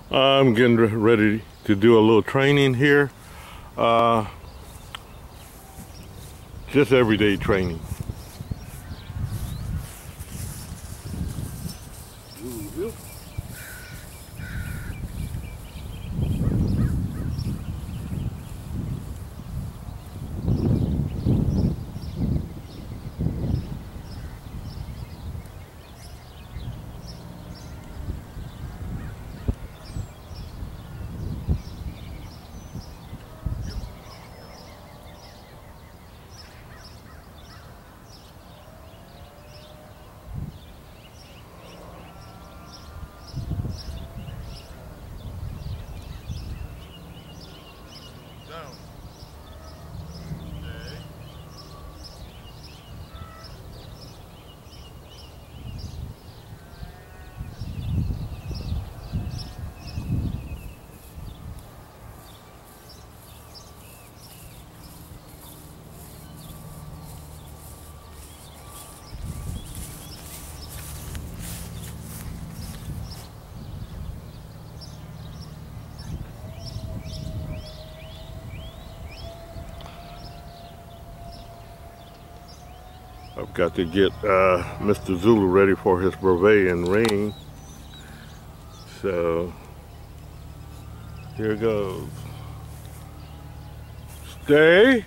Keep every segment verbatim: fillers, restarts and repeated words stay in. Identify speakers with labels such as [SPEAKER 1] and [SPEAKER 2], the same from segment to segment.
[SPEAKER 1] I'm getting ready to do a little training here. Uh, just everyday training. Zulu. Down. I've got to get uh, Mister Zulu ready for his brevet and ring. So here goes. Stay.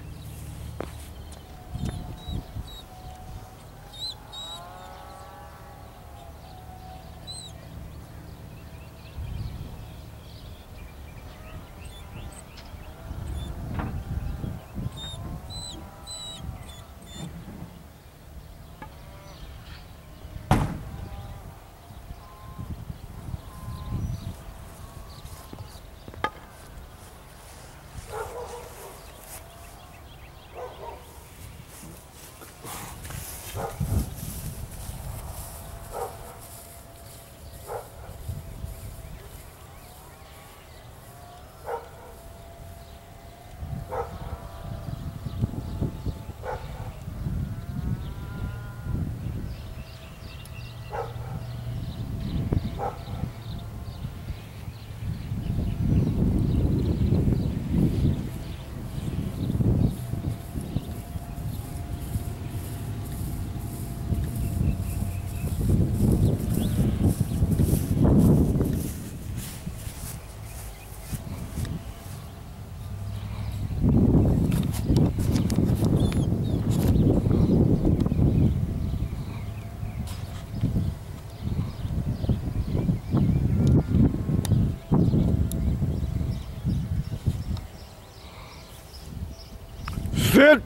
[SPEAKER 1] Sit.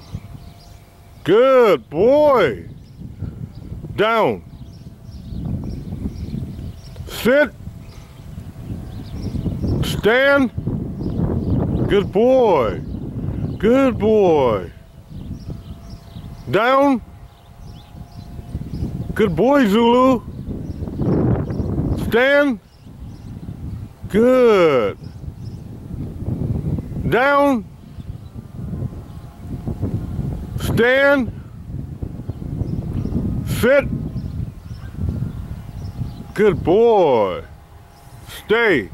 [SPEAKER 1] Good boy. Down. Sit. Stand. Good boy. Good boy. Down. Good boy, Zulu. Stand. Good. Down. Stand. Sit. Good boy. Stay.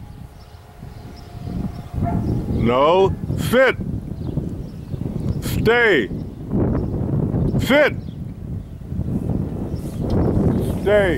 [SPEAKER 1] No. Sit. Stay. Sit. Stay.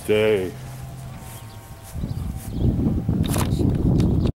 [SPEAKER 1] day.